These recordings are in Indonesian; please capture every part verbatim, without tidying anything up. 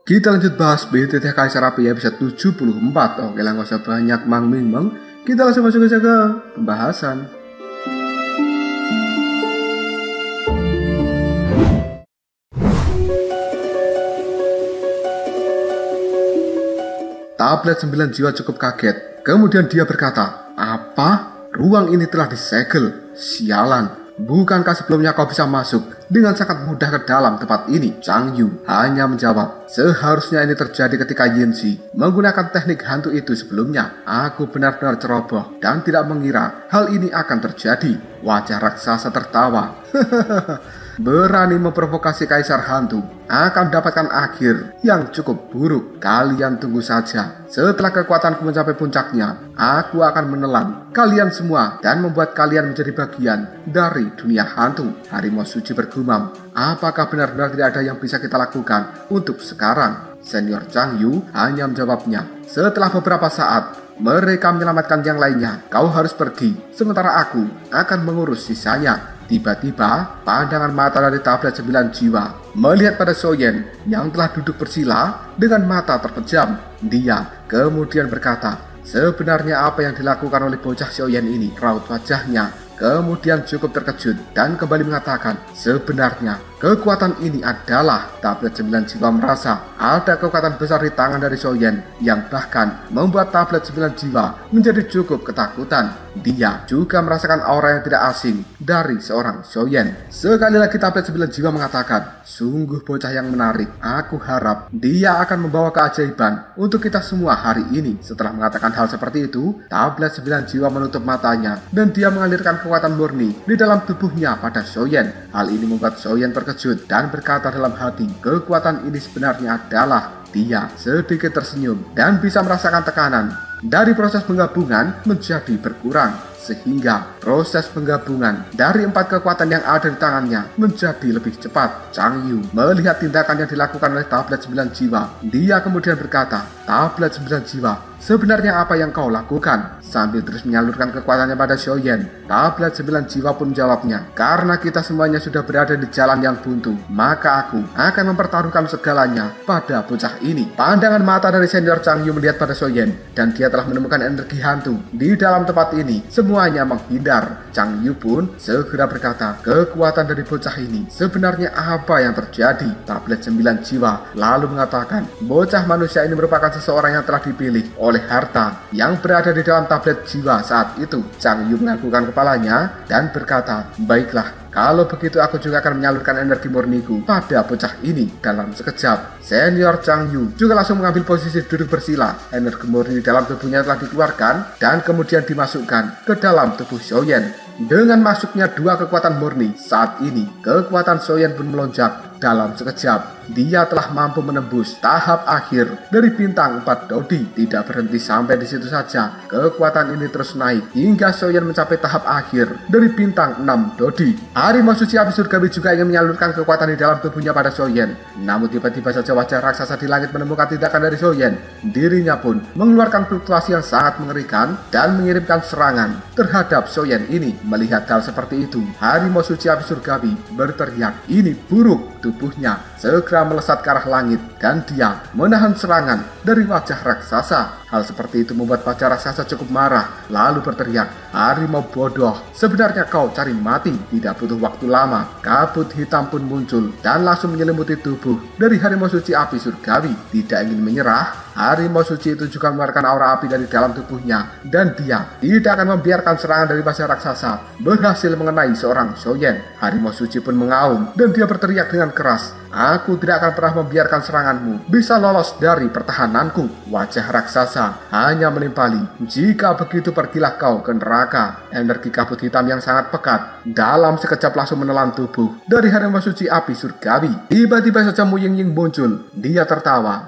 Kita lanjut bahas B T T Kaisar Api episode tujuh puluh empat. Oke lah, gak usah banyak mang ming mang. Kita langsung masuk aja ke pembahasan. Tablet sembilan jiwa cukup kaget. Kemudian dia berkata, "Apa? Ruang ini telah disegel. Sialan. Bukankah sebelumnya kau bisa masuk dengan sangat mudah ke dalam tempat ini?" Chang Yu hanya menjawab, "Seharusnya ini terjadi ketika Yin Xi menggunakan teknik hantu itu sebelumnya. Aku benar-benar ceroboh dan tidak mengira hal ini akan terjadi." Wajah raksasa tertawa. "Berani memprovokasi kaisar hantu akan mendapatkan akhir yang cukup buruk. Kalian tunggu saja. Setelah kekuatanku mencapai puncaknya, aku akan menelan kalian semua dan membuat kalian menjadi bagian dari dunia hantu." Harimau suci bergumam, "Apakah benar-benar tidak ada yang bisa kita lakukan untuk sekarang?" Senior Chang Yu hanya menjawabnya, "Setelah beberapa saat mereka menyelamatkan yang lainnya, kau harus pergi, sementara aku akan mengurus sisanya." Tiba-tiba, pandangan mata dari tablet sembilan jiwa melihat pada Soyen yang telah duduk bersila dengan mata terpejam. Dia kemudian berkata, "Sebenarnya apa yang dilakukan oleh bocah Soyen ini?" Raut wajahnya kemudian cukup terkejut dan kembali mengatakan, "Sebenarnya kekuatan ini adalah..." Tablet sembilan jiwa merasa ada kekuatan besar di tangan dari Soyen yang bahkan membuat tablet sembilan jiwa menjadi cukup ketakutan. Dia juga merasakan aura yang tidak asing dari seorang Soyen. Sekali lagi tablet sembilan jiwa mengatakan, "Sungguh bocah yang menarik. Aku harap dia akan membawa keajaiban untuk kita semua hari ini." Setelah mengatakan hal seperti itu, tablet sembilan jiwa menutup matanya dan dia mengalirkan kekuatan murni di dalam tubuhnya pada Soyen. Hal ini membuat Soyen terkejut dan berkata dalam hati, kekuatan ini sebenarnya adalah... Dia sedikit tersenyum dan bisa merasakan tekanan dari proses penggabungan menjadi berkurang, sehingga proses penggabungan dari empat kekuatan yang ada di tangannya menjadi lebih cepat. Chang Yu melihat tindakan yang dilakukan oleh tablet sembilan jiwa. Dia kemudian berkata, "Tablet sembilan jiwa, sebenarnya apa yang kau lakukan?" Sambil terus menyalurkan kekuatannya pada Soyen, tablet sembilan jiwa pun menjawabnya, "Karena kita semuanya sudah berada di jalan yang buntu, maka aku akan mempertaruhkan segalanya pada bocah ini." Pandangan mata dari senior Chang Yu melihat pada Soyen, dan dia telah menemukan energi hantu di dalam tempat ini. Semuanya menghindar. Chang Yu pun segera berkata, "Kekuatan dari bocah ini sebenarnya apa yang terjadi?" Tablet sembilan jiwa lalu mengatakan, "Bocah manusia ini merupakan seseorang yang telah dipilih oleh harta yang berada di dalam tablet jiwa saat itu." Chang Yu menganggukkan kepalanya dan berkata, "Baiklah, kalau begitu aku juga akan menyalurkan energi murniku pada bocah ini." Dalam sekejap, senior Chang Yu juga langsung mengambil posisi duduk bersila. Energi murni di dalam tubuhnya telah dikeluarkan dan kemudian dimasukkan ke dalam tubuh Soyen. Dengan masuknya dua kekuatan murni, saat ini kekuatan Soyen pun melonjak. Dalam sekejap, dia telah mampu menembus tahap akhir dari bintang empat Dodi. Tidak berhenti sampai di situ saja, kekuatan ini terus naik hingga Soyen mencapai tahap akhir dari bintang enam Dodi. Harimau suci api surgawi juga ingin menyalurkan kekuatan di dalam tubuhnya pada Soyen. Namun tiba-tiba saja wajah raksasa di langit menemukan tindakan dari Soyen. Dirinya pun mengeluarkan fluktuasi yang sangat mengerikan dan mengirimkan serangan terhadap Soyen ini. Melihat hal seperti itu, harimau suci api surgawi berteriak, "Ini buruk!" Tubuhnya segera melesat ke arah langit dan dia menahan serangan dari wajah raksasa. Hal seperti itu membuat wajah raksasa cukup marah, lalu berteriak, "Harimau bodoh, sebenarnya kau cari mati." Tidak butuh waktu lama, kabut hitam pun muncul dan langsung menyelimuti tubuh dari harimau suci api surgawi. Tidak ingin menyerah, harimau suci itu juga mengeluarkan aura api dari dalam tubuhnya dan dia tidak akan membiarkan serangan dari wajah raksasa berhasil mengenai seorang Soyen. Harimau suci pun mengaum dan dia berteriak dengan keras, "Aku tidak akan pernah membiarkan seranganmu bisa lolos dari pertahananku." Wajah raksasa hanya menimpali, "Jika begitu pergilah kau ke neraka." Energi kabut hitam yang sangat pekat dalam sekejap langsung menelan tubuh dari harimau suci api surgawi. Tiba-tiba saja Mu Ying-ying muncul. Dia tertawa,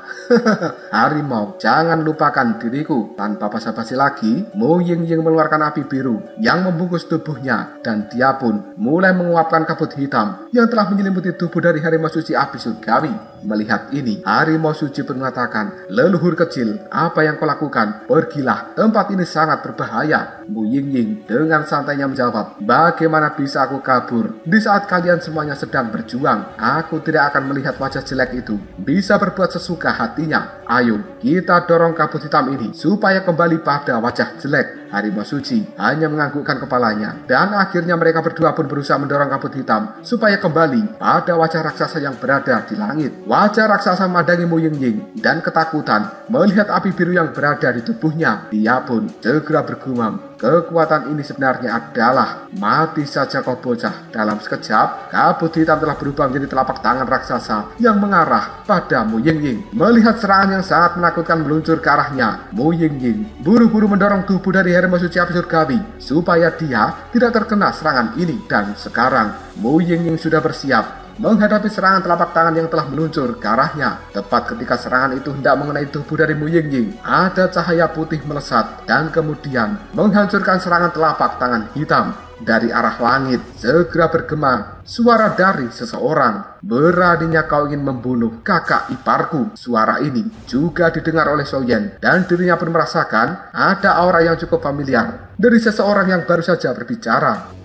"Harimau, jangan lupakan diriku." Tanpa basa-basi lagi, Mu Ying-ying mengeluarkan api biru yang membungkus tubuhnya dan dia pun mulai menguapkan kabut hitam yang telah menyelimuti tubuh dari harimau suci suci api surgawi. Melihat ini, harimau suci pun mengatakan, "Leluhur kecil, apa yang kau lakukan? Pergilah, tempat ini sangat berbahaya." Mu Yingying dengan santainya menjawab, "Bagaimana bisa aku kabur di saat kalian semuanya sedang berjuang? Aku tidak akan melihat wajah jelek itu bisa berbuat sesuka hatinya. Ayo, kita dorong kabut hitam ini supaya kembali pada wajah jelek." Harimau suci hanya menganggukkan kepalanya, dan akhirnya mereka berdua pun berusaha mendorong kabut hitam supaya kembali pada wajah raksasa yang berada di langit. Wajah raksasa memandangi Mu Yingying dan ketakutan melihat api biru yang berada di tubuhnya. Dia pun segera bergumam, "Kekuatan ini sebenarnya adalah mati saja kau bocah." Dalam sekejap, kabut hitam telah berubah menjadi telapak tangan raksasa yang mengarah pada Mu Yingying. Melihat serangan yang sangat menakutkan meluncur ke arahnya, Mu Yingying buru-buru mendorong tubuh dari harimau suci api surgawi supaya dia tidak terkena serangan ini. Dan sekarang Mu Yingying sudah bersiap menghadapi serangan telapak tangan yang telah meluncur ke arahnya. Tepat ketika serangan itu hendak mengenai tubuh dari Mu Yingying, ada cahaya putih melesat dan kemudian menghancurkan serangan telapak tangan hitam. Dari arah langit segera bergema suara dari seseorang, "Beraninya kau ingin membunuh kakak iparku." Suara ini juga didengar oleh Xiaoyan, dan dirinya pun merasakan ada aura yang cukup familiar dari seseorang yang baru saja berbicara.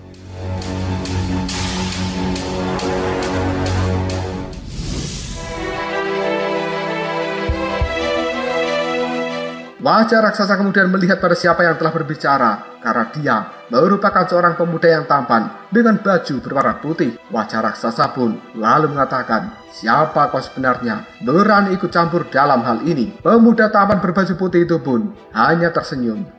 Wajah raksasa kemudian melihat pada siapa yang telah berbicara, karena dia merupakan seorang pemuda yang tampan dengan baju berwarna putih. Wajah raksasa pun lalu mengatakan, "Siapa kau sebenarnya? Berani ikut campur dalam hal ini?" Pemuda tampan berbaju putih itu pun hanya tersenyum.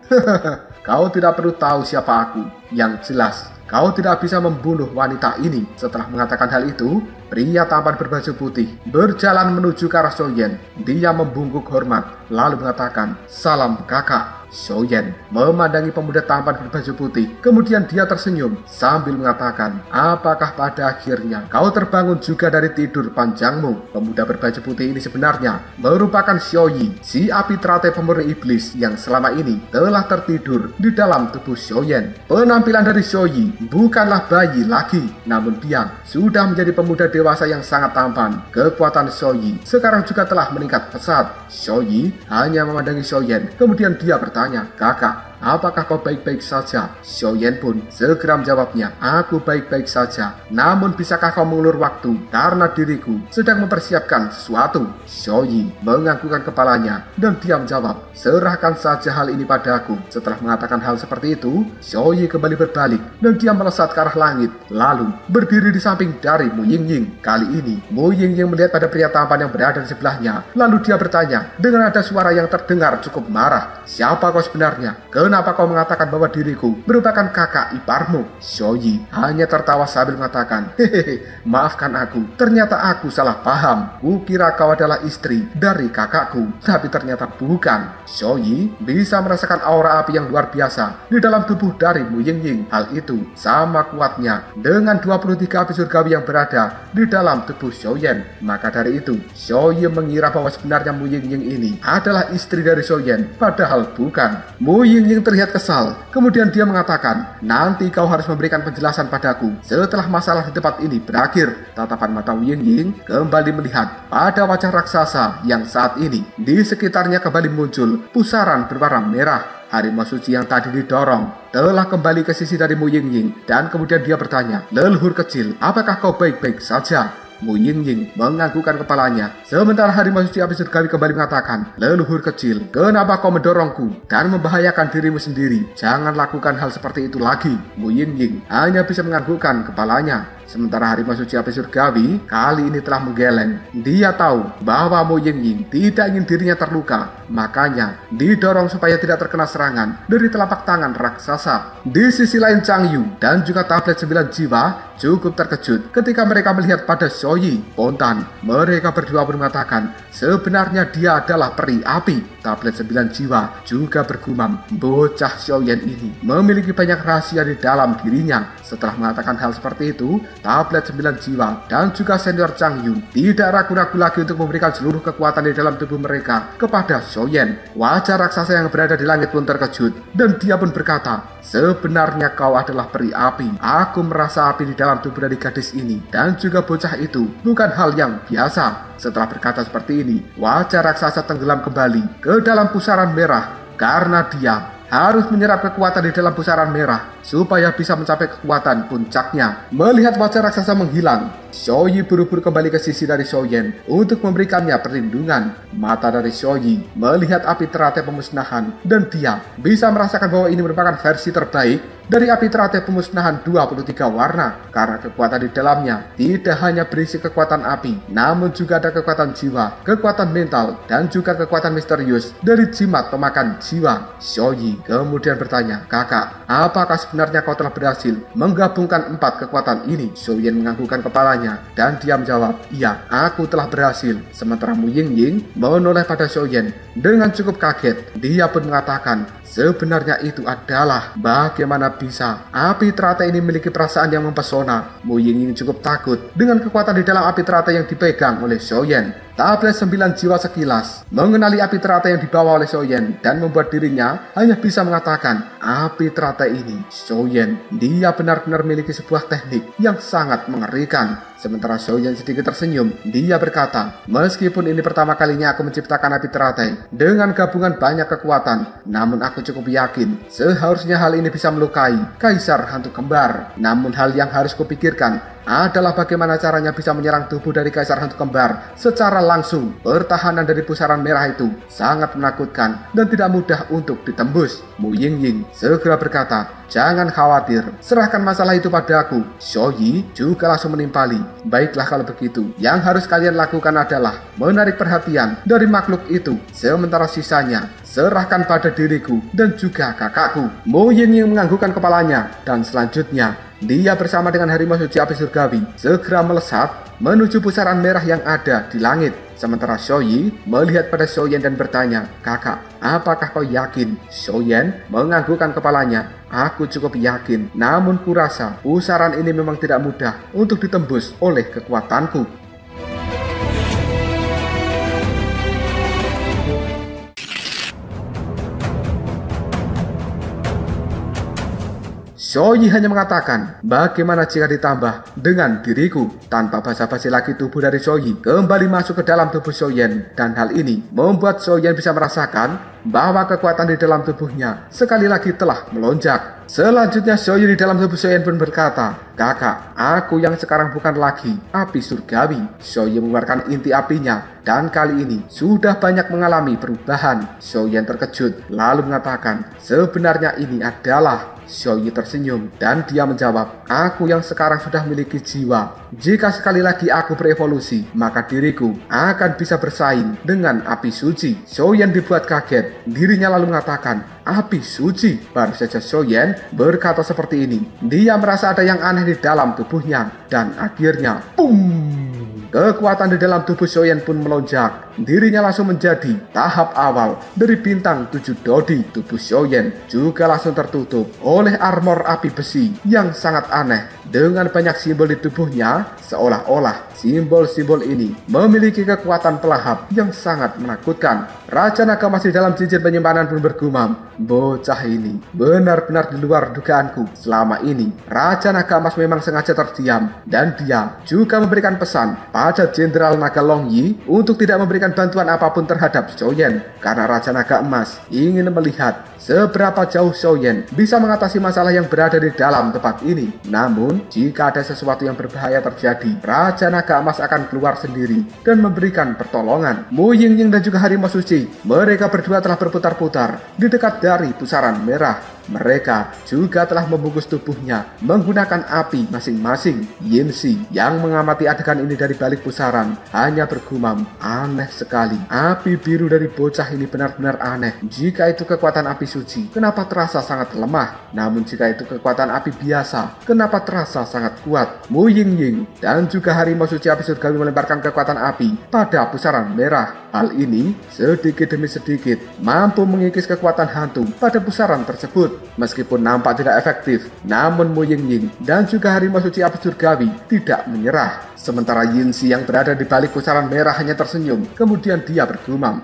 "Kau tidak perlu tahu siapa aku. Yang jelas, kau tidak bisa membunuh wanita ini." Setelah mengatakan hal itu, pria tampan berbaju putih berjalan menuju ke arah Xiaoyan. Dia membungkuk hormat, lalu mengatakan, "Salam kakak." Xiaoyan memandangi pemuda tampan berbaju putih, kemudian dia tersenyum sambil mengatakan, "Apakah pada akhirnya kau terbangun juga dari tidur panjangmu?" Pemuda berbaju putih ini sebenarnya merupakan Xiaoyi, si api teratai pemurni iblis yang selama ini telah tertidur di dalam tubuh Xiaoyan. Penampilan dari Xiaoyi bukanlah bayi lagi, namun dia sudah menjadi pemuda dewasa yang sangat tampan. Kekuatan Xiaoyi sekarang juga telah meningkat pesat. Xiaoyi hanya memandangi Xiaoyan, kemudian dia bertanya, "Kakak, apakah kau baik-baik saja?" Xiaoyan pun segera menjawabnya, "Aku baik-baik saja. Namun bisakah kau mengulur waktu karena diriku sedang mempersiapkan sesuatu?" Xiaoyi menganggukkan kepalanya dan dia menjawab, "Serahkan saja hal ini padaku." Setelah mengatakan hal seperti itu, Xiaoyi kembali berbalik dan dia melesat ke arah langit, lalu berdiri di samping dari Mu Yingying. Kali ini Mu Yingying melihat pada pria tampan yang berada di sebelahnya, lalu dia bertanya dengan ada suara yang terdengar cukup marah, "Siapa kau sebenarnya? Kenapa kau mengatakan bahwa diriku merupakan kakak iparmu?" Xiaoyi hanya tertawa sambil mengatakan, "Hehehe, maafkan aku. Ternyata aku salah paham. Kukira kau adalah istri dari kakakku, tapi ternyata bukan." Xiaoyi bisa merasakan aura api yang luar biasa di dalam tubuh dari Mu Yingying. Hal itu sama kuatnya dengan dua puluh tiga api surgawi yang berada di dalam tubuh Xiaoyan. Maka dari itu, Xiaoyi mengira bahwa sebenarnya Mu Yingying ini adalah istri dari Xiaoyan, padahal bukan. Mu Yingying terlihat kesal, kemudian dia mengatakan, "Nanti kau harus memberikan penjelasan padaku setelah masalah di tempat ini berakhir." Tatapan mata Mu Yingying kembali melihat pada wajah raksasa yang saat ini di sekitarnya kembali muncul pusaran berwarna merah. Harimau suci yang tadi didorong telah kembali ke sisi dari Mu Yingying, dan kemudian dia bertanya, "Leluhur kecil, apakah kau baik-baik saja?" Mu Yingying menganggukkan kepalanya, sementara harimau suci api surgawi kembali mengatakan, "Leluhur kecil, kenapa kau mendorongku dan membahayakan dirimu sendiri? Jangan lakukan hal seperti itu lagi." Mu Yingying hanya bisa menganggukkan kepalanya. Sementara harimau suci api surgawi kali ini telah menggeleng. Dia tahu bahwa Mu Yingying tidak ingin dirinya terluka, makanya didorong supaya tidak terkena serangan dari telapak tangan raksasa. Di sisi lain, Chang Yu dan juga tablet sembilan jiwa cukup terkejut ketika mereka melihat pada Xiaoyi. Spontan mereka berdua pun mengatakan, sebenarnya dia adalah peri api. Tablet sembilan jiwa juga bergumam, bocah Xiaoyan ini memiliki banyak rahasia di dalam dirinya. Setelah mengatakan hal seperti itu, tablet sembilan jiwa dan juga senior Chang Yun tidak ragu-ragu lagi untuk memberikan seluruh kekuatan di dalam tubuh mereka kepada Xiaoyan. Wajah raksasa yang berada di langit pun terkejut dan dia pun berkata, "Sebenarnya kau adalah peri api. Aku merasa api di dalam tubuh dari gadis ini dan juga bocah itu bukan hal yang biasa." Setelah berkata seperti ini, wajah raksasa tenggelam kembali ke dalam pusaran merah karena dia harus menyerap kekuatan di dalam pusaran merah supaya bisa mencapai kekuatan puncaknya. Melihat wajah raksasa menghilang, Xiaoyi buru-buru kembali ke sisi dari Xiaoyan untuk memberikannya perlindungan. Mata dari Xiaoyi melihat api teratai pemusnahan dan dia bisa merasakan bahwa ini merupakan versi terbaik dari api teratai pemusnahan dua puluh tiga warna, karena kekuatan di dalamnya tidak hanya berisi kekuatan api, namun juga ada kekuatan jiwa, kekuatan mental, dan juga kekuatan misterius dari jimat pemakan jiwa. Xiaoyi kemudian bertanya, "Kakak, apakah sebenarnya kau telah berhasil menggabungkan empat kekuatan ini?" Xiaoyan menganggukkan kepalanya dan dia menjawab, "Iya, aku telah berhasil." Sementara Mu Yingying menoleh pada Xiaoyan dengan cukup kaget. Dia pun mengatakan, sebenarnya itu adalah bagaimana bisa api teratai ini memiliki perasaan yang mempesona. Mu Yingying cukup takut dengan kekuatan di dalam api teratai yang dipegang oleh Xiaoyan. Tablet sembilan jiwa sekilas mengenali api teratai yang dibawa oleh Xiaoyan dan membuat dirinya hanya bisa mengatakan, api teratai ini, Xiaoyan, dia benar-benar memiliki sebuah teknik yang sangat mengerikan. Sementara Xiaoyan sedikit tersenyum, dia berkata, "Meskipun ini pertama kalinya aku menciptakan api teratai dengan gabungan banyak kekuatan, namun aku cukup yakin seharusnya hal ini bisa melukai Kaisar Hantu Kembar. Namun hal yang harus kupikirkan adalah bagaimana caranya bisa menyerang tubuh dari Kaisar Hantu Kembar secara langsung. Pertahanan dari pusaran merah itu sangat menakutkan dan tidak mudah untuk ditembus." Mu Yingying segera berkata, "Jangan khawatir, serahkan masalah itu padaku." Xiaoyi juga langsung menimpali, "Baiklah kalau begitu, yang harus kalian lakukan adalah menarik perhatian dari makhluk itu, sementara sisanya serahkan pada diriku dan juga kakakku." Mu Yingying menganggukkan kepalanya dan selanjutnya dia bersama dengan harimau suci api surgawi segera melesat menuju pusaran merah yang ada di langit. Sementara Xiaoyi melihat pada Xiaoyan dan bertanya, "Kakak, apakah kau yakin?" Xiaoyan menganggukkan kepalanya, "Aku cukup yakin, namun kurasa pusaran ini memang tidak mudah untuk ditembus oleh kekuatanku." Xiaoyi hanya mengatakan, "Bagaimana jika ditambah dengan diriku?" Tanpa basa-basi lagi, tubuh dari Xiaoyi kembali masuk ke dalam tubuh Xiaoyan, dan hal ini membuat Xiaoyan bisa merasakan bahwa kekuatan di dalam tubuhnya sekali lagi telah melonjak. Selanjutnya Xiaoyi di dalam tubuh Xiaoyan pun berkata, "Kakak, aku yang sekarang bukan lagi api surgawi." Xiaoyi mengeluarkan inti apinya dan kali ini sudah banyak mengalami perubahan. Xiaoyan terkejut lalu mengatakan, "Sebenarnya ini adalah..." Xiaoyi tersenyum dan dia menjawab, "Aku yang sekarang sudah memiliki jiwa. Jika sekali lagi aku berevolusi, maka diriku akan bisa bersaing dengan api suci." Xiaoyan dibuat kaget. Dirinya lalu mengatakan, "Api suci?" Baru saja Xiaoyan berkata seperti ini, dia merasa ada yang aneh di dalam tubuhnya dan akhirnya, pum! Kekuatan di dalam tubuh Xiaoyan pun melonjak. Dirinya langsung menjadi tahap awal dari bintang tujuh dodi. Tubuh Xiaoyan juga langsung tertutup oleh armor api besi yang sangat aneh. Dengan banyak simbol di tubuhnya, seolah-olah simbol-simbol ini memiliki kekuatan pelahap yang sangat menakutkan. Raja Naga masih dalam cincin penyimpanan pun bergumam, "Bocah ini benar-benar di luar dugaanku. Selama ini Raja Naga Emas memang sengaja terdiam, dan dia juga memberikan pesan pada Jenderal Naga Long Yi untuk tidak memberikan bantuan apapun terhadap Xiaoyan, karena Raja Naga Emas ingin melihat seberapa jauh Xiaoyan bisa mengatasi masalah yang berada di dalam tempat ini. Namun jika ada sesuatu yang berbahaya terjadi, Raja Naga Emas akan keluar sendiri dan memberikan pertolongan." Mu Yingying dan juga harimau suci, mereka berdua telah berputar-putar di dekat dari pusaran merah. Mereka juga telah membungkus tubuhnya menggunakan api masing-masing. Yinsi yang mengamati adegan ini dari balik pusaran hanya bergumam, "Aneh sekali. Api biru dari bocah ini benar-benar aneh. Jika itu kekuatan api suci, kenapa terasa sangat lemah? Namun jika itu kekuatan api biasa, kenapa terasa sangat kuat?" Mu Yingying dan juga harimau suci api surgawi melemparkan kekuatan api pada pusaran merah. Hal ini sedikit demi sedikit mampu mengikis kekuatan hantu pada pusaran tersebut. Meskipun nampak tidak efektif, namun Mu Yingying dan juga harimau suci api surgawi tidak menyerah. Sementara Yinsi yang berada di balik pusaran merah hanya tersenyum, kemudian dia bergumam,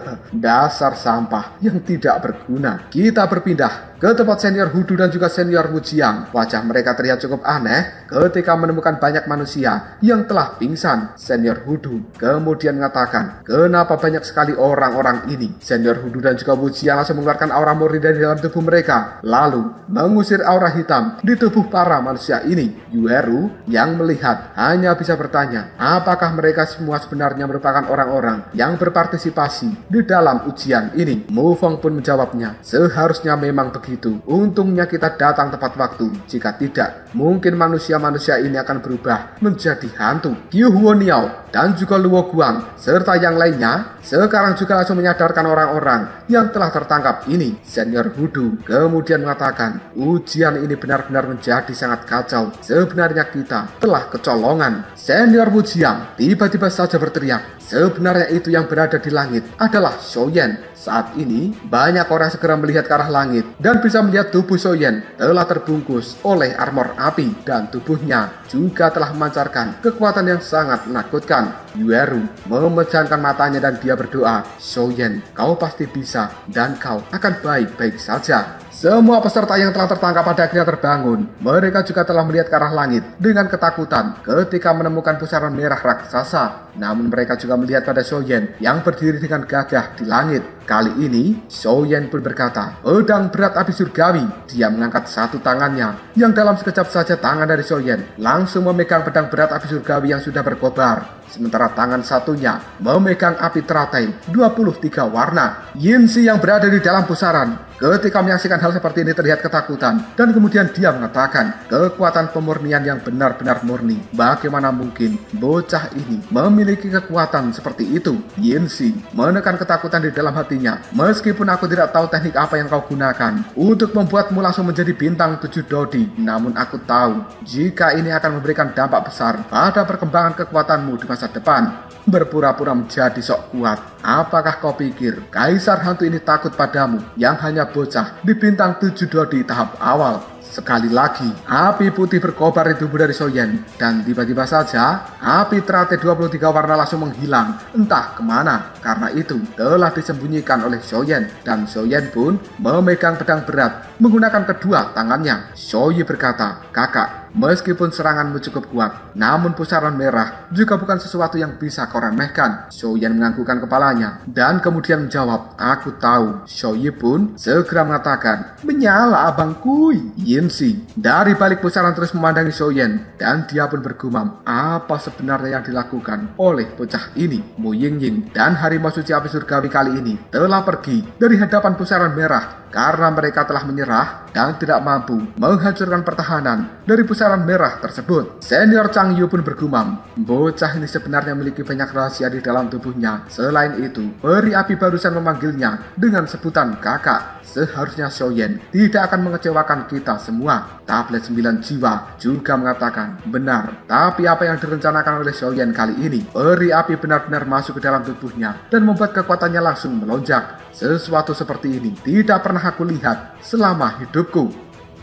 dasar sampah yang tidak berguna. Kita berpindah ke tempat senior Hudu dan juga senior Wujiang. Wajah mereka terlihat cukup aneh ketika menemukan banyak manusia yang telah pingsan. Senior Hudu kemudian mengatakan, kenapa banyak sekali orang-orang ini? Senior Hudu dan juga Wujiang langsung mengeluarkan aura murni dari dalam tubuh mereka, lalu mengusir aura hitam di tubuh para manusia ini. Yueru yang melihat hanya bisa bertanya, apakah mereka semua sebenarnya merupakan orang-orang yang berpartisipasi di dalam ujian ini? Mu Feng pun menjawabnya, seharusnya memang begitu. Untungnya kita datang tepat waktu. Jika tidak, mungkin manusia-manusia ini akan berubah menjadi hantu. Qiu Huoniao dan juga Luo Guang serta yang lainnya sekarang juga langsung menyadarkan orang-orang yang telah tertangkap ini. Senior Hudu kemudian mengatakan, ujian ini benar-benar menjadi sangat kacau. Sebenarnya kita telah kecolongan. Senior Wujiang tiba-tiba saja berteriak, sebenarnya itu yang berada di langit adalah Shoyen. Saat ini banyak orang segera melihat ke arah langit dan bisa melihat tubuh Shoyen telah terbungkus oleh armor api dan tubuhnya juga telah memancarkan kekuatan yang sangat menakutkan. Yueru memejamkan matanya dan dia berdoa, Shoyen, kau pasti bisa dan kau akan baik-baik saja. Semua peserta yang telah tertangkap pada akhirnya terbangun. Mereka juga telah melihat ke arah langit dengan ketakutan ketika menemukan pusaran merah raksasa. Namun mereka juga melihat pada Shoyen yang berdiri dengan gagah di langit. Kali ini, Shoyen pun berkata, pedang berat api surgawi. Dia mengangkat satu tangannya, yang dalam sekejap saja tangan dari Shoyen langsung memegang pedang berat api surgawi yang sudah berkobar. Sementara tangan satunya memegang api teratai dua puluh tiga warna. Yinsi yang berada di dalam pusaran ketika menyaksikan hal seperti ini terlihat ketakutan, dan kemudian dia mengatakan, kekuatan pemurnian yang benar-benar murni. Bagaimana mungkin bocah ini memiliki kekuatan seperti itu? Yinsi menekan ketakutan di dalam hatinya. Meskipun aku tidak tahu teknik apa yang kau gunakan untuk membuatmu langsung menjadi bintang tujuh dodi, namun aku tahu jika ini akan memberikan dampak besar pada perkembangan kekuatanmu di masa depan. Berpura-pura menjadi sok kuat. Apakah kau pikir Kaisar Hantu ini takut padamu yang hanya bocah di bintang tujuh dodi tahap awal? Sekali lagi, api putih berkobar di tubuh dari Shoyen, dan tiba-tiba saja api teratai dua puluh tiga warna langsung menghilang entah kemana. Karena itu telah disembunyikan oleh Shoyen, dan Shoyen pun memegang pedang berat menggunakan kedua tangannya. Shoyi berkata, kakak, meskipun seranganmu cukup kuat, namun pusaran merah juga bukan sesuatu yang bisa kau remehkan. Shoyen menganggukkan kepalanya dan kemudian menjawab, aku tahu. Shoyi pun segera mengatakan, menyala abangku. Yinsi dari balik pusaran terus memandangi Shoyen dan dia pun bergumam, apa sebenarnya yang dilakukan oleh bocah ini? Mu Yingying dan harimau suci api surgawi kali ini telah pergi dari hadapan pusaran merah karena mereka telah menyerah dan tidak mampu menghancurkan pertahanan dari pusaran merah tersebut. Senior Chang Yu pun bergumam, bocah ini sebenarnya memiliki banyak rahasia di dalam tubuhnya. Selain itu, peri api barusan memanggilnya dengan sebutan kakak. Seharusnya Shoyen tidak akan mengecewakan kita semua. Tablet sembilan jiwa juga mengatakan, benar, tapi apa yang direncanakan oleh Shoyen kali ini, peri api benar-benar masuk ke dalam tubuhnya dan membuat kekuatannya langsung melonjak. Sesuatu seperti ini tidak pernah aku lihat selama hidupku.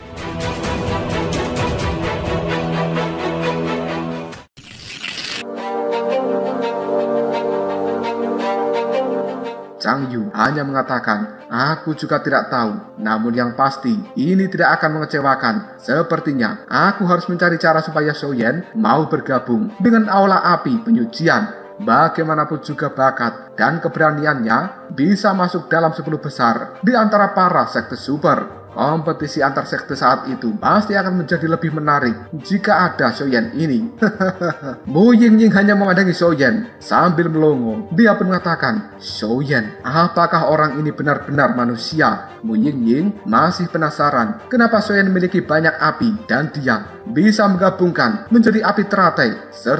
Chang Yu hanya mengatakan, aku juga tidak tahu. Namun yang pasti, ini tidak akan mengecewakan. Sepertinya, aku harus mencari cara supaya Shoyen mau bergabung dengan aula api penyucian. Bagaimanapun juga bakat dan keberaniannya bisa masuk dalam sepuluh besar di antara para sekte super. Kompetisi antar sekte saat itu pasti akan menjadi lebih menarik jika ada Shoyen ini. Mu Yingying hanya memandangi Shoyen sambil melongo. Dia pun mengatakan, Shoyen, apakah orang ini benar-benar manusia? Mu Yingying masih penasaran kenapa Shoyen memiliki banyak api dan dia bisa menggabungkan menjadi api teratai serta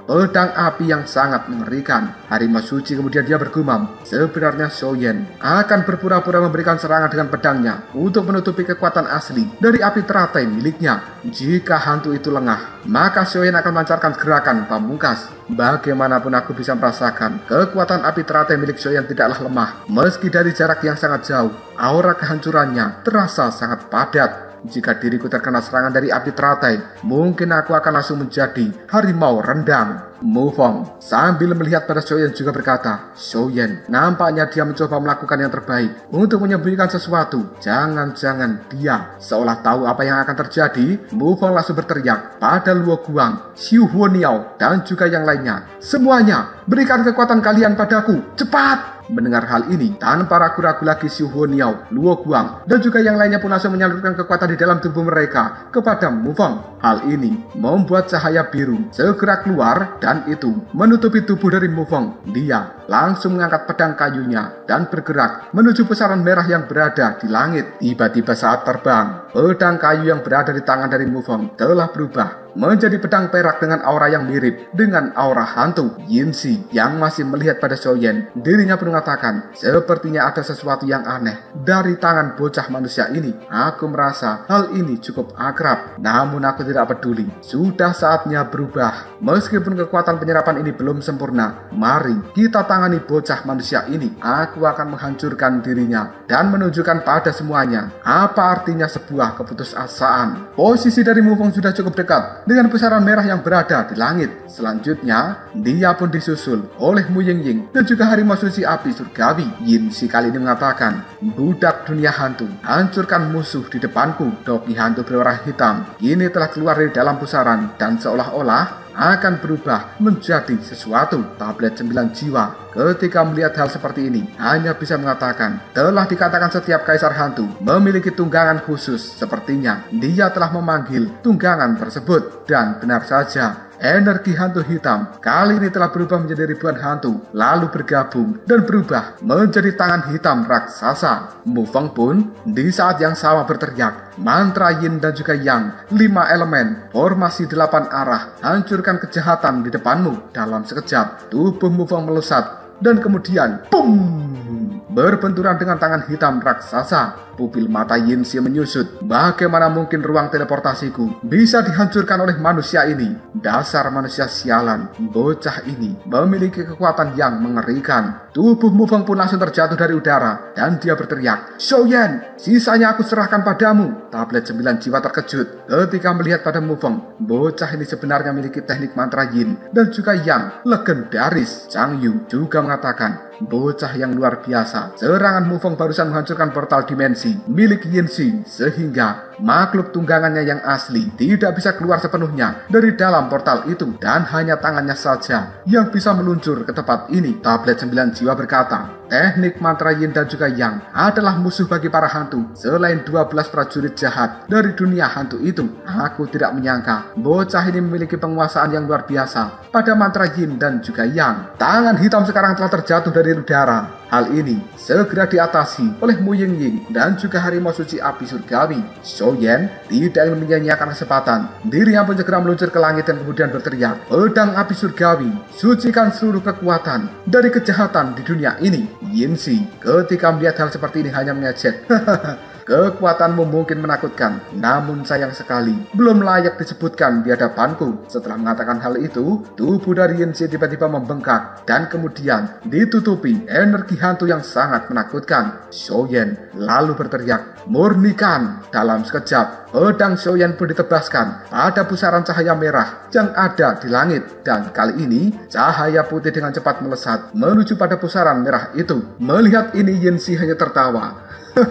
pedang api yang sangat mengerikan. Harimau suci kemudian dia bergumam, sebenarnya Xiaoyan akan berpura-pura memberikan serangan dengan pedangnya untuk menutupi kekuatan asli dari api teratai miliknya. Jika hantu itu lengah, maka Xiaoyan akan melancarkan gerakan pamungkas. Bagaimanapun aku bisa merasakan kekuatan api teratai milik Xiaoyan tidaklah lemah. Meski dari jarak yang sangat jauh, aura kehancurannya terasa sangat padat. Jika diriku terkena serangan dari api teratai, mungkin aku akan langsung menjadi harimau rendang. Mufong sambil melihat pada Xiaoyan juga berkata, Xiaoyan, nampaknya dia mencoba melakukan yang terbaik untuk menyembunyikan sesuatu. Jangan-jangan dia seolah tahu apa yang akan terjadi. Mufong langsung berteriak pada Luo Guang, Xiu Huoniao, dan juga yang lainnya. Semuanya, berikan kekuatan kalian padaku, cepat! Mendengar hal ini, tanpa ragu-ragu lagi Xiu Huoniao, Luo Guang, dan juga yang lainnya pun langsung menyalurkan kekuatan di dalam tubuh mereka kepada Mufong. Hal ini membuat cahaya biru segera keluar dan itu menutupi tubuh dari Mufong. Dia langsung mengangkat pedang kayunya dan bergerak menuju pusaran merah yang berada di langit. Tiba-tiba saat terbang, pedang kayu yang berada di tangan dari Mufong telah berubah menjadi pedang perak dengan aura yang mirip dengan aura hantu. Yinsi yang masih melihat pada Xiaoyan, dirinya pun mengatakan, sepertinya ada sesuatu yang aneh dari tangan bocah manusia ini. Aku merasa hal ini cukup akrab, namun aku tidak peduli. Sudah saatnya berubah. Meskipun kekuatan penyerapan ini belum sempurna, mari kita tangani bocah manusia ini. Aku akan menghancurkan dirinya dan menunjukkan pada semuanya apa artinya sebuah keputusasaan. Posisi dari Mufong sudah cukup dekat dengan pusaran merah yang berada di langit. Selanjutnya, dia pun disusul oleh Mu Yingying dan juga harimau suci api surgawi. Yinsi kali ini mengatakan, budak dunia hantu, hancurkan musuh di depanku. Topi hantu berwarna hitam kini telah keluar dari dalam pusaran dan seolah-olah akan berubah menjadi sesuatu. Tablet sembilan jiwa ketika melihat hal seperti ini hanya bisa mengatakan, telah dikatakan setiap kaisar hantu memiliki tunggangan khusus. Sepertinya dia telah memanggil tunggangan tersebut. Dan benar saja, energi hantu hitam kali ini telah berubah menjadi ribuan hantu, lalu bergabung dan berubah menjadi tangan hitam raksasa. Mufong pun di saat yang sama berteriak, mantra yin dan juga yang, lima elemen, formasi delapan arah, hancurkan kejahatan di depanmu. Dalam sekejap, tubuh Mufong melesat dan kemudian BOOM! Berbenturan dengan tangan hitam raksasa. Pupil mata Yinsi menyusut. Bagaimana mungkin ruang teleportasiku bisa dihancurkan oleh manusia ini? Dasar manusia sialan. Bocah ini memiliki kekuatan yang mengerikan. Tubuh Mufong pun langsung terjatuh dari udara dan dia berteriak, Xiaoyan, sisanya aku serahkan padamu. Tablet sembilan jiwa terkejut ketika melihat pada Mufong. Bocah ini sebenarnya memiliki teknik mantra yin dan juga yang legendaris. Chang Yu juga mengatakan, bocah yang luar biasa. Serangan Mufong barusan menghancurkan portal dimensi milik Yinsi, sehingga makhluk tunggangannya yang asli tidak bisa keluar sepenuhnya dari dalam portal itu, dan hanya tangannya saja yang bisa meluncur ke tempat ini. Tablet sembilan jiwa berkata, teknik mantra yin dan juga yang adalah musuh bagi para hantu selain dua belas prajurit jahat dari dunia hantu itu. Aku tidak menyangka bocah ini memiliki penguasaan yang luar biasa pada mantra yin dan juga yang. Tangan hitam sekarang telah terjatuh dari udara. Hal ini segera diatasi oleh Mu Yingying dan juga harimau suci api surgawi. Xiaoyan tidak ingin menyia-nyiakan kesempatan. Dirinya pun segera meluncur ke langit dan kemudian berteriak, pedang api surgawi, sucikan seluruh kekuatan dari kejahatan di dunia ini. Yinsi ketika melihat hal seperti ini hanya mengejek. Kekuatanmu mungkin menakutkan, namun sayang sekali belum layak disebutkan di hadapanku. Setelah mengatakan hal itu, tubuh dari Yinsi tiba-tiba membengkak dan kemudian ditutupi energi hantu yang sangat menakutkan. Xiaoyan lalu berteriak, murnikan. Dalam sekejap, pedang Xiaoyan pun ditebaskan pada pusaran cahaya merah yang ada di langit, dan kali ini cahaya putih dengan cepat melesat menuju pada pusaran merah itu. Melihat ini, Yinsi hanya tertawa.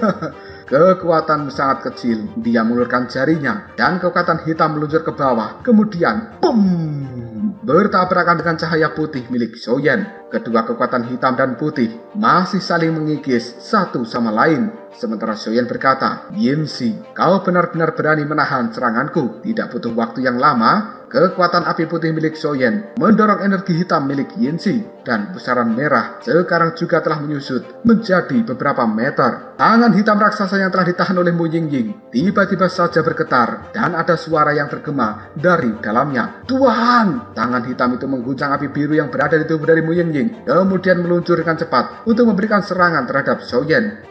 Kekuatanmu sangat kecil. Dia mengulurkan jarinya dan kekuatan hitam meluncur ke bawah. Kemudian, boom! Bertabrakan dengan cahaya putih milik Xiaoyan. Kedua kekuatan hitam dan putih masih saling mengikis satu sama lain. Sementara Xiaoyan berkata, Yinsi, kau benar-benar berani menahan seranganku. Tidak butuh waktu yang lama kekuatan api putih milik Xiaoyan mendorong energi hitam milik Yinzi, dan pusaran merah sekarang juga telah menyusut menjadi beberapa meter. Tangan hitam raksasa yang telah ditahan oleh Mu Yingying tiba-tiba saja bergetar dan ada suara yang tergema dari dalamnya. Tuhan! Tangan hitam itu mengguncang api biru yang berada di tubuh dari Mu Yingying, kemudian meluncur dengan cepat untuk memberikan serangan terhadap Xiaoyan.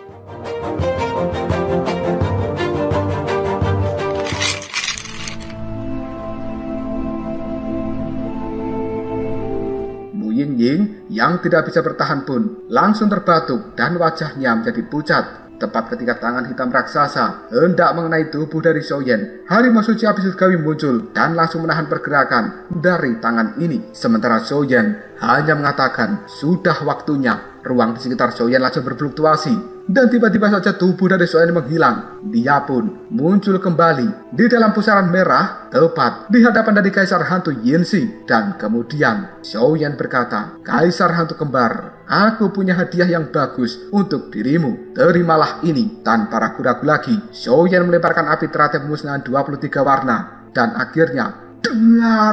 Mu Yingying yang tidak bisa bertahan pun langsung terbatuk dan wajahnya menjadi pucat. Tepat ketika tangan hitam raksasa hendak mengenai tubuh dari Xiaoyan, harimau suci api surgawi muncul dan langsung menahan pergerakan dari tangan ini. Sementara Xiaoyan hanya mengatakan sudah waktunya. Ruang di sekitar Xiaoyan langsung berfluktuasi dan tiba-tiba saja tubuh dari Xiaoyan menghilang. Dia pun muncul kembali di dalam pusaran merah tepat di hadapan dari Kaisar Hantu Yinzi. Dan kemudian Xiaoyan berkata, "Kaisar Hantu Kembar, aku punya hadiah yang bagus untuk dirimu. Terimalah ini." Tanpa ragu-ragu lagi, Xiaoyan melemparkan api teratai pemusnahan dua puluh tiga warna dan akhirnya dengar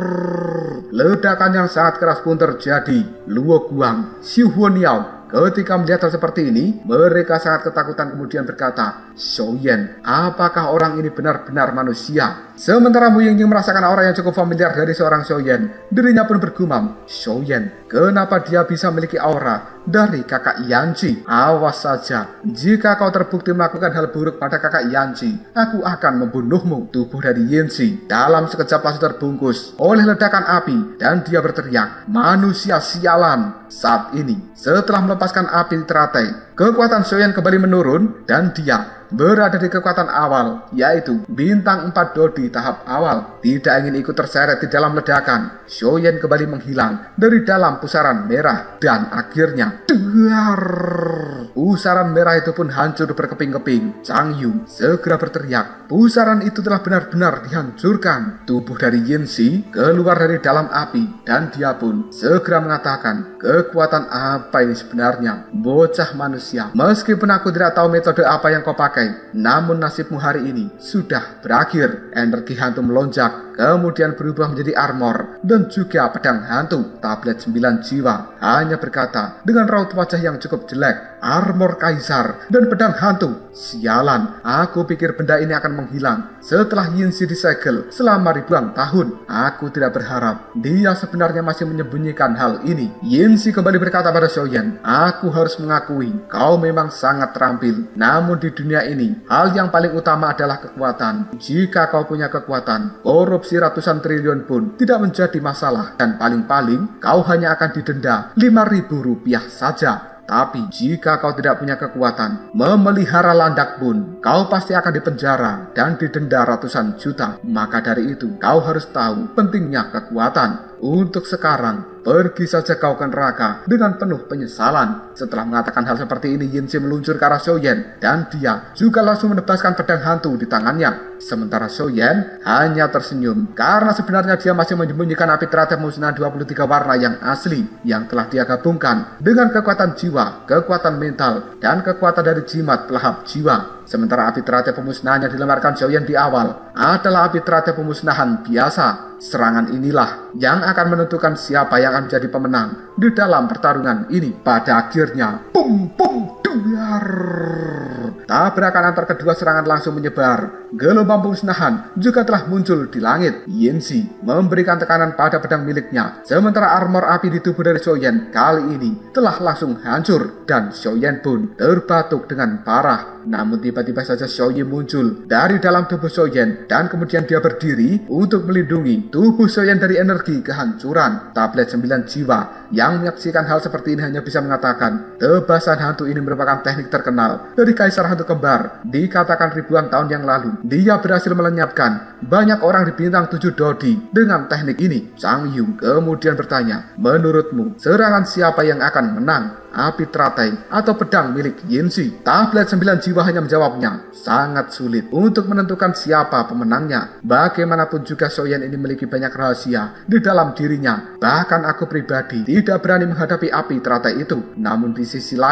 ledakan yang sangat keras pun terjadi. Luo Guang, Xu Huaniao ketika melihat hal seperti ini, mereka sangat ketakutan kemudian berkata, "Xiaoyan, apakah orang ini benar-benar manusia?" Sementara Mu Yingying merasakan aura yang cukup familiar dari seorang Xiaoyan, dirinya pun bergumam, "Xiaoyan, kenapa dia bisa memiliki aura dari kakak Yanji? Awas saja, jika kau terbukti melakukan hal buruk pada kakak Yanji, aku akan membunuhmu." Tubuh dari Yanji dalam sekejap langsung terbungkus oleh ledakan api dan dia berteriak, "Manusia sialan!" Saat ini, setelah melepaskan api teratai, kekuatan Xiaoyan kembali menurun dan dia berada di kekuatan awal, yaitu bintang empat Dodi tahap awal. Tidak ingin ikut terseret di dalam ledakan, Xiaoyan kembali menghilang dari dalam pusaran merah dan akhirnya dengar. Pusaran merah itu pun hancur berkeping-keping. Chang Yu segera berteriak, pusaran itu telah benar-benar dihancurkan. Tubuh dari Yinzi keluar dari dalam api dan dia pun segera mengatakan, "Kekuatan apa ini sebenarnya? Bocah manusia, meskipun aku tidak tahu metode apa yang kau pakai, namun nasibmu hari ini sudah berakhir." Energi hantu melonjak, kemudian berubah menjadi armor dan juga pedang hantu. Tablet sembilan jiwa hanya berkata dengan raut wajah yang cukup jelek, "Armor kaisar dan pedang hantu. Sialan, aku pikir benda ini akan menghilang setelah Yinzi disegel selama ribuan tahun. Aku tidak berharap dia sebenarnya masih menyembunyikan hal ini." Yinzi kembali berkata pada Xiaoyan, "Aku harus mengakui, kau memang sangat terampil. Namun di dunia ini, hal yang paling utama adalah kekuatan. Jika kau punya kekuatan, korupsi ratusan triliun pun tidak menjadi masalah. Dan paling-paling, kau hanya akan didenda lima ribu rupiah saja. Tapi jika kau tidak punya kekuatan, memelihara landak pun, kau pasti akan dipenjara dan didenda ratusan juta. Maka dari itu, kau harus tahu pentingnya kekuatan. Untuk sekarang, pergi saja kau ke neraka dengan penuh penyesalan." Setelah mengatakan hal seperti ini, Yinzi meluncur ke arah Xiaoyan dan dia juga langsung menebaskan pedang hantu di tangannya. Sementara Xiaoyan hanya tersenyum karena sebenarnya dia masih menyembunyikan api teratai musnah dua puluh tiga warna yang asli yang telah dia gabungkan dengan kekuatan jiwa, kekuatan mental, dan kekuatan dari jimat pelahap jiwa. Sementara api teratai pemusnahan yang dilemparkan Xiaoyan di awal adalah api teratai pemusnahan biasa. Serangan inilah yang akan menentukan siapa yang akan menjadi pemenang di dalam pertarungan ini. Pada akhirnya, pum pum dengar. Tabrakan antar kedua serangan langsung menyebar. Gelombang pemusnahan juga telah muncul di langit. Yinzi memberikan tekanan pada pedang miliknya, sementara armor api di tubuh dari Xiaoyan kali ini telah langsung hancur dan Xiaoyan pun terbatuk dengan parah. Namun tiba-tiba saja Xiaoyan muncul dari dalam tubuh Xiaoyan dan kemudian dia berdiri untuk melindungi tubuh Xiaoyan dari energi kehancuran. Tablet sembilan jiwa yang menyaksikan hal seperti ini hanya bisa mengatakan, tebasan hantu ini merupakan teknik terkenal dari Kaisar Hantu Kembar. Dikatakan ribuan tahun yang lalu, dia berhasil melenyapkan banyak orang di bintang tujuh Dodi dengan teknik ini. Chang Yu kemudian bertanya, "Menurutmu, serangan siapa yang akan menang? Api teratai atau pedang milik Yinzi?" Tablet sembilan jiwa hanya menjawabnya, sangat sulit untuk menentukan siapa pemenangnya. Bagaimanapun juga Xiaoyan ini memiliki banyak rahasia di dalam dirinya. Bahkan aku pribadi tidak berani menghadapi api teratai itu. Namun di sisi lain,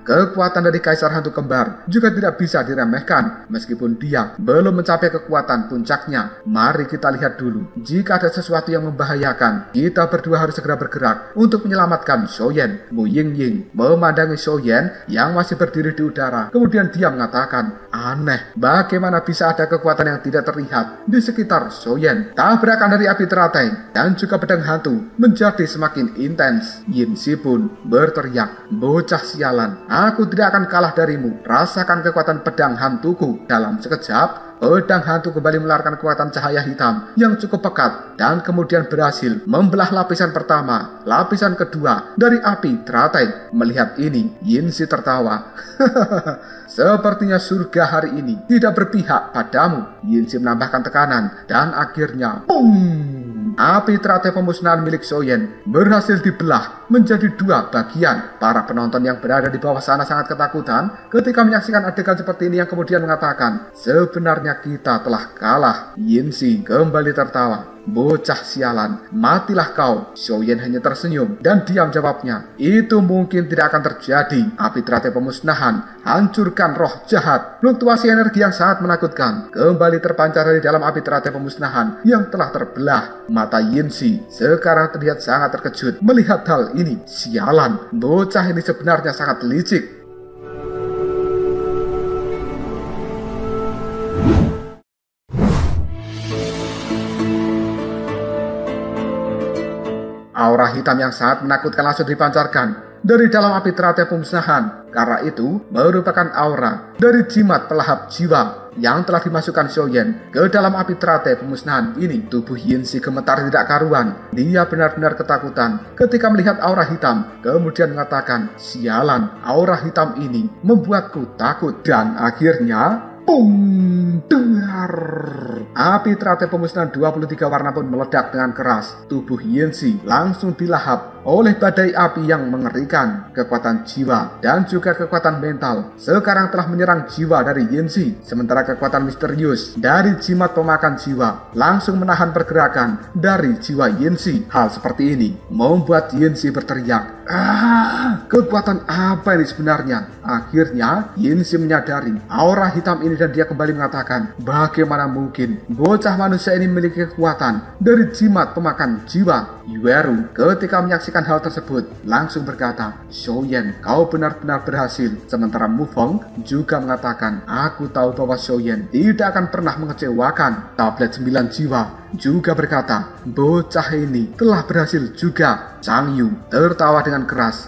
Kekuatan dari Kaisar Hantu Kembar juga tidak bisa diremehkan meskipun dia belum mencapai kekuatan puncaknya. Mari kita lihat dulu. Jika ada sesuatu yang membahayakan, kita berdua harus segera bergerak untuk menyelamatkan Xiaoyan. Mu Yingying memandangi Xiaoyan yang masih berdiri di udara. Kemudian dia mengatakan, aneh, bagaimana bisa ada kekuatan yang tidak terlihat di sekitar Xiaoyan. Tabrakan dari api teratai dan juga pedang hantu menjadi semakin intens. Yin Si pun berteriak, bocah sialan, aku tidak akan kalah darimu. Rasakan kekuatan pedang hantuku. Dalam sekejap, pedang hantu kembali melarkan kekuatan cahaya hitam yang cukup pekat dan kemudian berhasil membelah lapisan pertama, lapisan kedua dari api teratai. Melihat ini, Yin Si tertawa. Sepertinya surga hari ini tidak berpihak padamu. Yin Si menambahkan tekanan dan akhirnya, boom! Api teratai pemusnahan milik Xiaoyan berhasil dibelah menjadi dua bagian. Para penonton yang berada di bawah sana sangat ketakutan ketika menyaksikan adegan seperti ini yang kemudian mengatakan, sebenarnya kita telah kalah. Yin Si kembali tertawa. Bocah sialan, matilah kau. Xiaoyan hanya tersenyum dan diam jawabnya, itu mungkin tidak akan terjadi. Api teratai pemusnahan, hancurkan roh jahat. Fluktuasi energi yang sangat menakutkan kembali terpancar dari dalam api teratai pemusnahan yang telah terbelah. Mata Yin Si sekarang terlihat sangat terkejut melihat hal ini. Sialan, bocah ini sebenarnya sangat licik. Aura hitam yang sangat menakutkan langsung dipancarkan dari dalam api teratai pemusnahan. Karena itu merupakan aura dari jimat pelahap jiwa yang telah dimasukkan Xiaoyan ke dalam api teratai pemusnahan ini. Tubuh Yin Si gemetar tidak karuan. Dia benar-benar ketakutan ketika melihat aura hitam. Kemudian mengatakan, sialan, aura hitam ini membuatku takut. Dan akhirnya, boom! Dengar. Api teratai pemusnahan dua puluh tiga warna pun meledak dengan keras. Tubuh Yin Si langsung dilahap oleh badai api yang mengerikan. Kekuatan jiwa dan juga kekuatan mental sekarang telah menyerang jiwa dari Yin Si. Sementara kekuatan misterius dari jimat pemakan jiwa langsung menahan pergerakan dari jiwa Yin Si. Hal seperti ini membuat Yin Si berteriak, ah, kekuatan apa ini sebenarnya? Akhirnya Yin Si menyadari aura hitam ini dan dia kembali mengatakan, bagaimana mungkin bocah manusia ini memiliki kekuatan dari jimat pemakan jiwa? Yueru ketika menyaksikan hal tersebut langsung berkata, Xiaoyan, kau benar-benar berhasil. Sementara Mu Feng juga mengatakan, aku tahu bahwa Xiaoyan tidak akan pernah mengecewakan. Tablet sembilan jiwa juga berkata, bocah ini telah berhasil juga. Chang Yu tertawa dengan keras.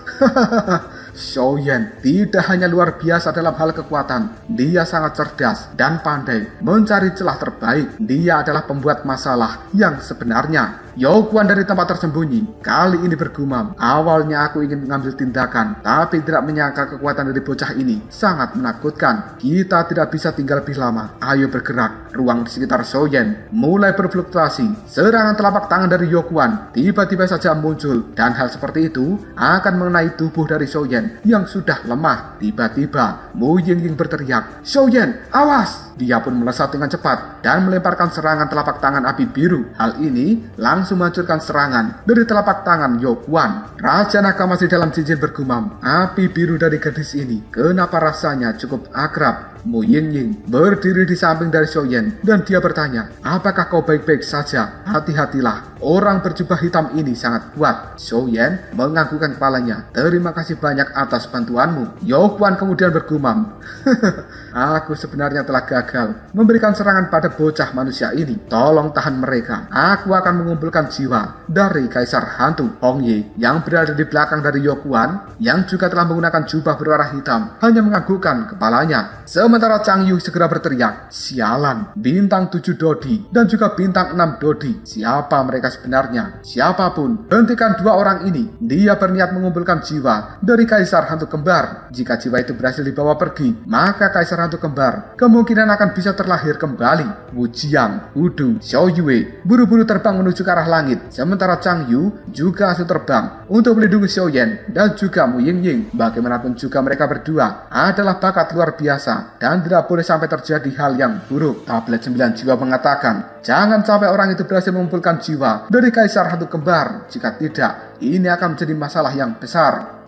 Xiaoyan tidak hanya luar biasa dalam hal kekuatan, dia sangat cerdas dan pandai mencari celah terbaik. Dia adalah pembuat masalah yang sebenarnya. Youguan dari tempat tersembunyi kali ini bergumam, awalnya aku ingin mengambil tindakan, tapi tidak menyangka kekuatan dari bocah ini sangat menakutkan. Kita tidak bisa tinggal lebih lama, ayo bergerak. Ruang di sekitar Xiaoyan mulai berfluktuasi. Serangan telapak tangan dari Youguan tiba-tiba saja muncul, dan hal seperti itu akan mengenai tubuh dari Xiaoyan yang sudah lemah. Tiba-tiba Mu Yingying berteriak, Xiaoyan, awas! Dia pun melesat dengan cepat dan melemparkan serangan telapak tangan api biru. Hal ini langsung menghancurkan serangan dari telapak tangan Youguan. Raja Naga masih dalam cincin bergumam, api biru dari gadis ini kenapa rasanya cukup akrab. Mu Yingying berdiri di samping dari Xiaoyan dan dia bertanya, apakah kau baik-baik saja? Hati-hatilah, orang berjubah hitam ini sangat kuat. Xiaoyan menganggukkan kepalanya, terima kasih banyak atas bantuanmu. Youguan kemudian bergumam, aku sebenarnya telah gagal memberikan serangan pada bocah manusia ini. Tolong tahan mereka, aku akan mengumpulkan jiwa dari Kaisar Hantu. Hong Ye yang berada di belakang dari Youguan yang juga telah menggunakan jubah berwarna hitam hanya menganggukkan kepalanya. Sementara Chang Yu segera berteriak, sialan, bintang tujuh Dodi dan juga bintang enam Dodi. Siapa mereka sebenarnya? Siapapun, hentikan dua orang ini. Dia berniat mengumpulkan jiwa dari Kaisar Hantu Kembar. Jika jiwa itu berhasil dibawa pergi, maka Kaisar Hantu Kembar kemungkinan akan bisa terlahir kembali. Wu Jiang, Wudu, Xiao Yue buru-buru terbang menuju ke arah langit. Sementara Chang Yu juga langsung terbang untuk melindungi Xiaoyan dan juga Mu Yingying. Bagaimanapun juga mereka berdua adalah bakat luar biasa dan tidak boleh sampai terjadi hal yang buruk. Tablet sembilan jiwa mengatakan, jangan sampai orang itu berhasil mengumpulkan jiwa dari Kaisar Hantu Kembar. Jika tidak, ini akan menjadi masalah yang besar.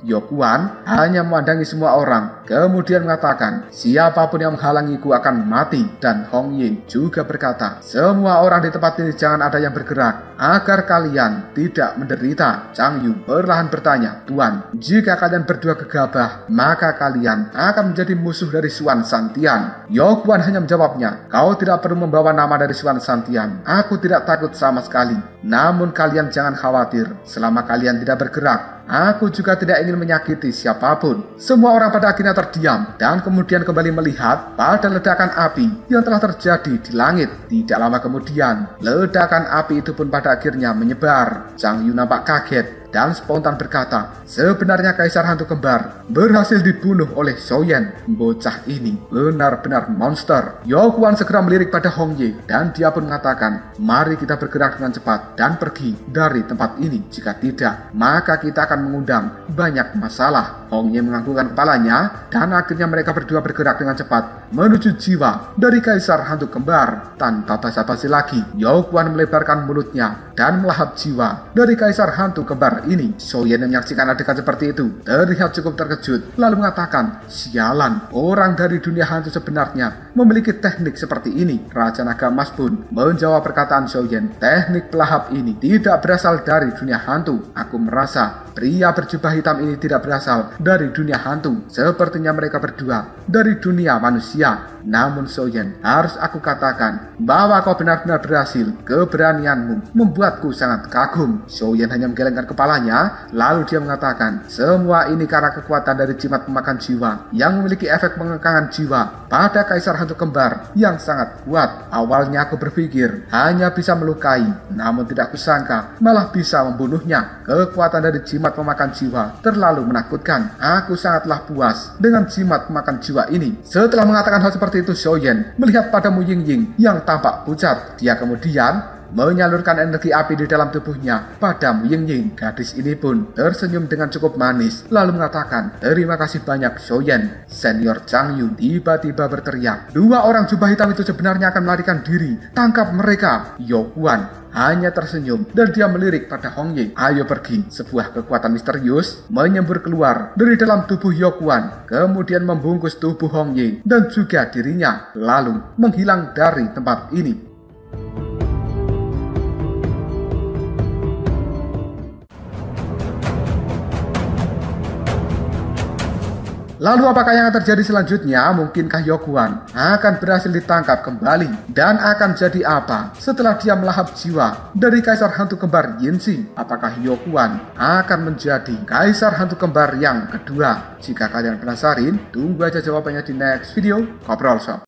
Yokuan hanya memandangi semua orang, kemudian mengatakan, siapapun yang menghalangiku akan mati. Dan Hong Ying juga berkata, semua orang di tempat ini jangan ada yang bergerak, agar kalian tidak menderita. Chang Yu perlahan bertanya, Tuan, jika kalian berdua gegabah, maka kalian akan menjadi musuh dari Suan Santian. Yokuan hanya menjawabnya, kau tidak perlu membawa nama dari Suan Santian. Aku tidak takut sama sekali. Namun kalian jangan khawatir, selama kalian tidak bergerak, aku juga tidak ingin menyakiti siapapun. Semua orang pada akhirnya terdiam dan kemudian kembali melihat pada ledakan api yang telah terjadi di langit. Tidak lama kemudian, ledakan api itu pun pada akhirnya menyebar. Chang Yu nampak kaget dan spontan berkata, sebenarnya Kaisar Hantu Kembar berhasil dibunuh oleh Soyen. Bocah ini benar-benar monster. Yokuan segera melirik pada Hong Ye dan dia pun mengatakan, mari kita bergerak dengan cepat dan pergi dari tempat ini. Jika tidak, maka kita akan mengundang banyak masalah. Hong Ye menganggukkan kepalanya dan akhirnya mereka berdua bergerak dengan cepat menuju jiwa dari Kaisar Hantu Kembar. Tanpa basa-basi lagi, Yokuan melebarkan mulutnya dan melahap jiwa dari Kaisar Hantu Kembar ini. Soyen yang menyaksikan adegan seperti itu terlihat cukup terkejut, lalu mengatakan, sialan, orang dari dunia hantu sebenarnya memiliki teknik seperti ini. Raja Naga Emas pun menjawab perkataan Soyen, teknik pelahap ini tidak berasal dari dunia hantu. Aku merasa pria berjubah hitam ini tidak berasal dari dunia hantu. Sepertinya mereka berdua dari dunia manusia. Namun Soyen, harus aku katakan bahwa kau benar-benar berhasil. Keberanianmu membuatku sangat kagum. Soyen hanya menggelengkan kepalanya, lalu dia mengatakan, semua ini karena kekuatan dari jimat pemakan jiwa yang memiliki efek pengekangan jiwa pada Kaisar Hantu Kembar yang sangat kuat. Awalnya aku berpikir hanya bisa melukai, namun tidak kusangka malah bisa membunuhnya. Kekuatan dari jimat pemakan jiwa terlalu menakutkan. Aku sangatlah puas dengan jimat pemakan jiwa ini. Setelah mengatakan hal seperti itu, Soyen melihat pada Mu Yingying yang tampak pucat. Dia kemudian menyalurkan energi api di dalam tubuhnya pada Mu Yingying. Gadis ini pun tersenyum dengan cukup manis, lalu mengatakan, terima kasih banyak Soyen. Senior Chang Yu tiba-tiba berteriak, dua orang jubah hitam itu sebenarnya akan melarikan diri, tangkap mereka. Yokuan hanya tersenyum dan dia melirik pada Hong Ye. Ayo pergi. Sebuah kekuatan misterius menyembur keluar dari dalam tubuh Yokuan, kemudian membungkus tubuh Hong Ye dan juga dirinya, lalu menghilang dari tempat ini. Lalu apakah yang akan terjadi selanjutnya? Mungkinkah Yokuan akan berhasil ditangkap kembali? Dan akan jadi apa setelah dia melahap jiwa dari Kaisar Hantu Kembar Yinxing? Apakah Yokuan akan menjadi Kaisar Hantu Kembar yang kedua? Jika kalian penasaran, tunggu aja jawabannya di next video Koprol Shop.